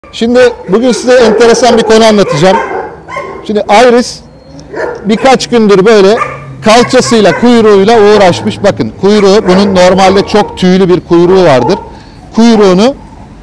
Şimdi bugün size enteresan bir konu anlatacağım. Şimdi Iris birkaç gündür böyle kalçasıyla, kuyruğuyla uğraşmış. Bakın kuyruğu, bunun normalde çok tüylü bir kuyruğu vardır. Kuyruğunu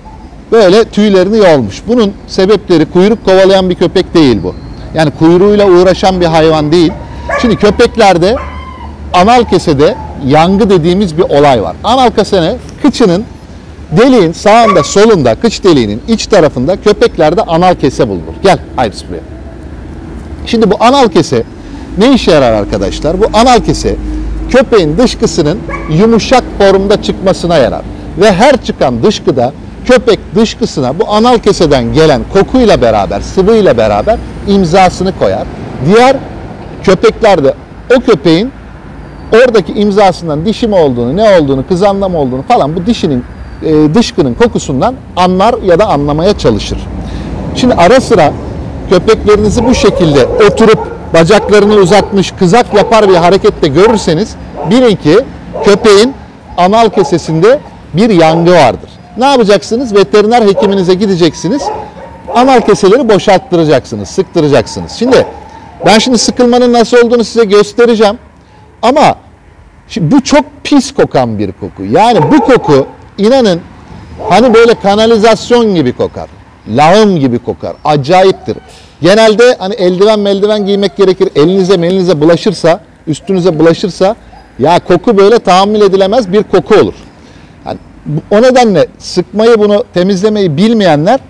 böyle tüylerini yolmuş. Bunun sebepleri, kuyruk kovalayan bir köpek değil bu. Yani kuyruğuyla uğraşan bir hayvan değil. Şimdi köpeklerde anal kesede yangı dediğimiz bir olay var. Anal kese kıçının deliğin sağında solunda, kıç deliğinin iç tarafında köpeklerde anal kese bulunur. Gel Iris buraya. Şimdi bu anal kese ne işe yarar arkadaşlar? Bu anal kese köpeğin dışkısının yumuşak formda çıkmasına yarar. Ve her çıkan dışkıda köpek dışkısına bu anal keseden gelen kokuyla beraber, sıvıyla beraber imzasını koyar. Diğer köpeklerde o köpeğin oradaki imzasından dişi mi olduğunu, ne olduğunu, kızanla mı olduğunu falan bu dişinin dışkının kokusundan anlar ya da anlamaya çalışır. Şimdi ara sıra köpeklerinizi bu şekilde oturup bacaklarını uzatmış kızak yapar bir harekette görürseniz bilin ki köpeğin anal kesesinde bir yangı vardır. Ne yapacaksınız? Veteriner hekiminize gideceksiniz. Anal keseleri boşalttıracaksınız, sıktıracaksınız. Şimdi ben sıkılmanın nasıl olduğunu size göstereceğim. Ama şimdi bu çok pis kokan bir koku. Yani bu koku inanın hani böyle kanalizasyon gibi kokar. Lağım gibi kokar. Acayiptir. Genelde hani eldiven giymek gerekir. Elinize bulaşırsa, üstünüze bulaşırsa ya koku böyle tahammül edilemez bir koku olur. Yani o nedenle sıkmayı, bunu temizlemeyi bilmeyenler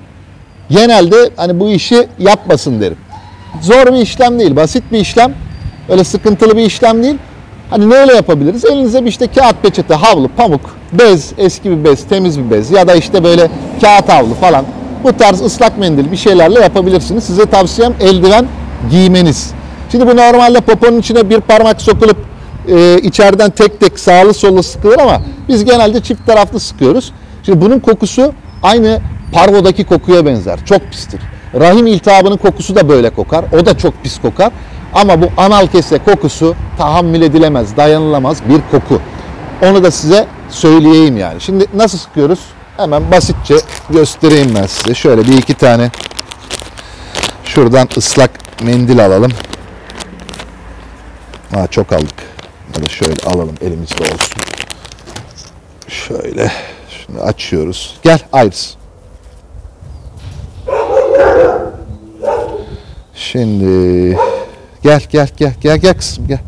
genelde hani bu işi yapmasın derim. Zor bir işlem değil, basit bir işlem. Öyle sıkıntılı bir işlem değil. Hani neyle yapabiliriz? Elinize bir kağıt peçete, havlu, pamuk, bez, eski bir bez, temiz bir bez ya da böyle kağıt havlu falan. Bu tarz ıslak mendil bir şeylerle yapabilirsiniz. Size tavsiyem eldiven giymeniz. Şimdi bu normalde poponun içine bir parmak sokulup içeriden tek tek sağlı sollu sıkılır ama biz genelde çift taraflı sıkıyoruz. Şimdi bunun kokusu aynı parvodaki kokuya benzer. Çok pistir. Rahim iltihabının kokusu da böyle kokar. O da çok pis kokar. Ama bu anal kese kokusu tahammül edilemez, dayanılamaz bir koku. Onu da size söyleyeyim yani. Şimdi nasıl sıkıyoruz? Hemen basitçe göstereyim ben size. Şöyle bir iki tane şuradan ıslak mendil alalım. Çok aldık. Ya da şöyle alalım, elimizde olsun. Şöyle. Şimdi açıyoruz. Gel Iris. Şimdi gel kızım gel.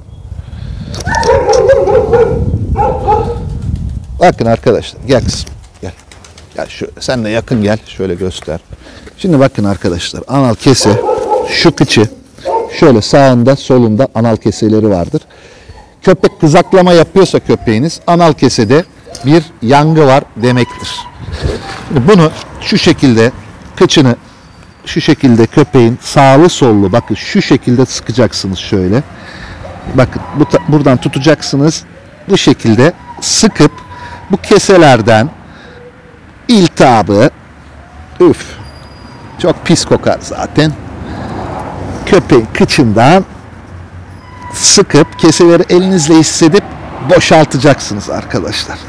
Bakın arkadaşlar, gel kızım. Gel şöyle, sen de yakın gel. Şöyle göster. Şimdi bakın arkadaşlar, anal kese şu kıçı şöyle sağında solunda anal keseleri vardır. Köpek kızaklama yapıyorsa köpeğiniz anal kesede bir yangı var demektir. Bunu şu şekilde kıçını şu şekilde köpeğin sağlı sollu bakın şu şekilde sıkacaksınız şöyle. Bakın buradan tutacaksınız. Bu şekilde sıkıp bu keselerden iltihabı çok pis kokar zaten. Köpeğin kıçından sıkıp keseleri elinizle hissedip boşaltacaksınız arkadaşlar.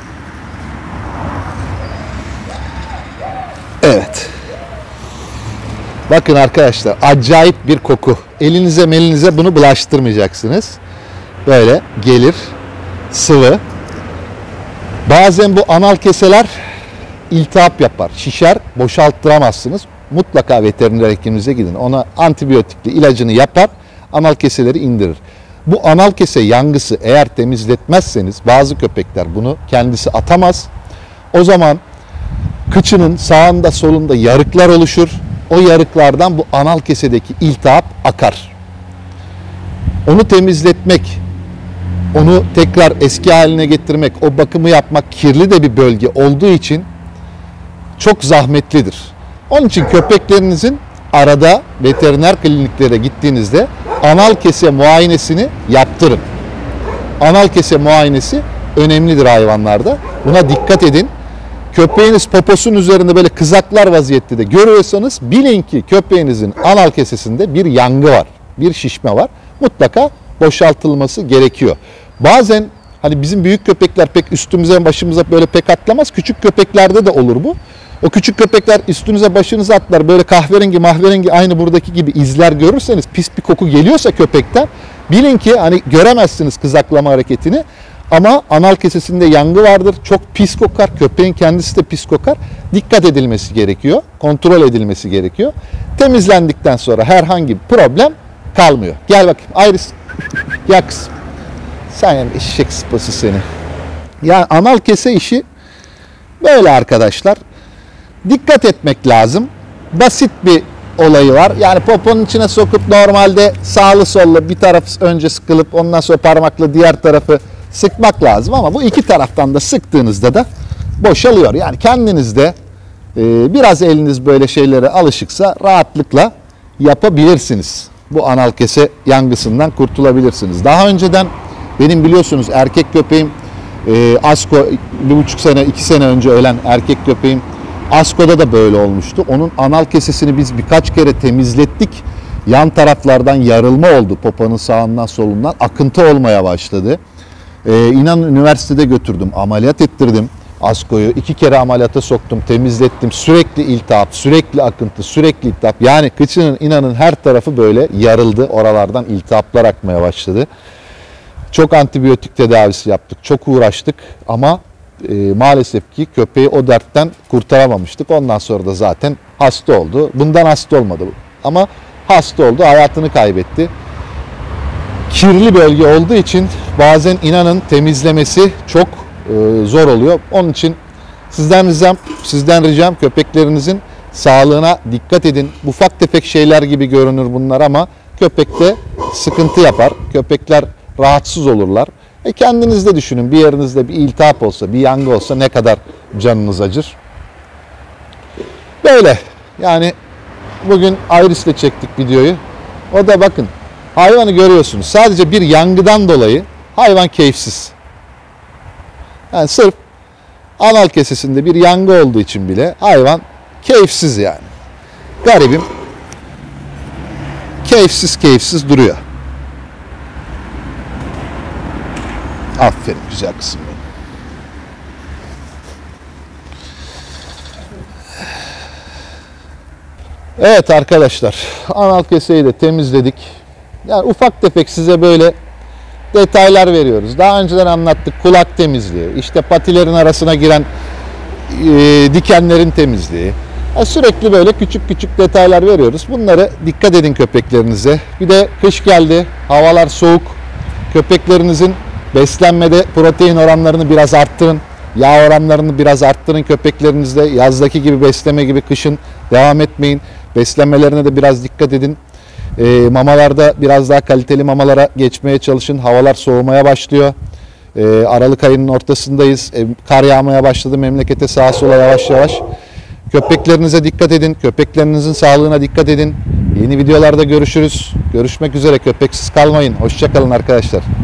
Evet. Bakın arkadaşlar acayip bir koku. Elinize bunu bulaştırmayacaksınız. Böyle gelir sıvı. Bazen bu anal keseler iltihap yapar, şişer, boşalttıramazsınız. Mutlaka veteriner hekiminize gidin. Ona antibiyotikli ilacını yapar, anal keseleri indirir. Bu anal kese yangısı eğer temizletmezseniz bazı köpekler bunu kendisi atamaz. O zaman kıçının sağında solunda yarıklar oluşur. O yarıklardan bu anal kesedeki iltihap akar. Onu temizletmek, onu tekrar eski haline getirmek, o bakımı yapmak kirli de bir bölge olduğu için çok zahmetlidir. Onun için köpeklerinizin arada veteriner kliniklere gittiğinizde anal kese muayenesini yaptırın. Anal kese muayenesi önemlidir hayvanlarda. Buna dikkat edin. Köpeğiniz poposunun üzerinde böyle kızaklar vaziyette de görüyorsanız bilin ki köpeğinizin anal kesesinde bir yangı var, bir şişme var. Mutlaka boşaltılması gerekiyor. Bazen hani bizim büyük köpekler pek üstümüze başımıza böyle pek atlamaz. Küçük köpeklerde de olur bu. O küçük köpekler üstünüze başınıza atlar. Böyle kahverengi mahverengi aynı buradaki gibi izler görürseniz, pis bir koku geliyorsa köpekten, bilin ki hani göremezsiniz kızaklama hareketini. Ama anal kesesinde yangı vardır. Çok pis kokar. Köpeğin kendisi de pis kokar. Dikkat edilmesi gerekiyor. Kontrol edilmesi gerekiyor. Temizlendikten sonra herhangi bir problem kalmıyor. Gel bakayım Iris. Ya kızım. Sen yani eşek sıpası seni. Yani anal kese işi böyle arkadaşlar. Dikkat etmek lazım. Basit bir olayı var. Yani poponun içine sokup normalde sağlı sollu bir taraf önce sıkılıp ondan sonra parmakla diğer tarafı sıkmak lazım. Ama bu iki taraftan da sıktığınızda da boşalıyor. Yani kendiniz de biraz eliniz böyle şeylere alışıksa rahatlıkla yapabilirsiniz. Bu anal kese yangısından kurtulabilirsiniz. Daha önceden benim biliyorsunuz erkek köpeğim Asko 1,5 sene 2 sene önce ölen erkek köpeğim Asko'da da böyle olmuştu. Onun anal kesesini biz birkaç kere temizlettik. Yan taraflardan yarılma oldu. Popanın sağından solundan akıntı olmaya başladı. İnanın üniversitede götürdüm. Ameliyat ettirdim Asko'yu. 2 kere ameliyata soktum. Temizlettim. Sürekli iltihap, sürekli akıntı, sürekli iltihap. Yani kıçının inanın her tarafı böyle yarıldı. Oralardan iltihaplar akmaya başladı. Çok antibiyotik tedavisi yaptık. Çok uğraştık ama maalesef ki köpeği o dertten kurtaramamıştık. Ondan sonra da zaten hasta oldu. Bundan hasta olmadı ama hasta oldu, hayatını kaybetti. Kirli bölge olduğu için bazen inanın temizlemesi çok zor oluyor. Onun için sizden ricam köpeklerinizin sağlığına dikkat edin. Ufak tefek şeyler gibi görünür bunlar ama köpekte sıkıntı yapar. Köpekler rahatsız olurlar. Kendiniz de düşünün, bir yerinizde bir iltihap olsa, bir yangı olsa ne kadar canınız acır. Böyle yani bugün Iris'le çektik videoyu. O da bakın hayvanı görüyorsunuz. Sadece bir yangıdan dolayı hayvan keyifsiz. Yani sırf anal kesesinde bir yangı olduğu için bile hayvan keyifsiz yani. Garibim keyifsiz duruyor. Aferin güzel kızım benim. Evet arkadaşlar, anal keseyi de temizledik. Yani ufak tefek size böyle detaylar veriyoruz. Daha önceden anlattık, kulak temizliği, işte patilerin arasına giren dikenlerin temizliği. Yani sürekli böyle küçük küçük detaylar veriyoruz. Bunları dikkat edin köpeklerinize. Bir de kış geldi, havalar soğuk. Köpeklerinizin beslenmede protein oranlarını biraz arttırın. Yağ oranlarını biraz arttırın köpeklerinizde. Yazdaki gibi besleme gibi kışın devam etmeyin. Beslenmelerine de biraz dikkat edin. Mamalarda biraz daha kaliteli mamalara geçmeye çalışın. Havalar soğumaya başlıyor. Aralık ayının ortasındayız. Kar yağmaya başladı memlekete sağa sola yavaş yavaş. Köpeklerinize dikkat edin. Köpeklerinizin sağlığına dikkat edin. Yeni videolarda görüşürüz. Görüşmek üzere. Köpeksiz kalmayın. Hoşça kalın arkadaşlar.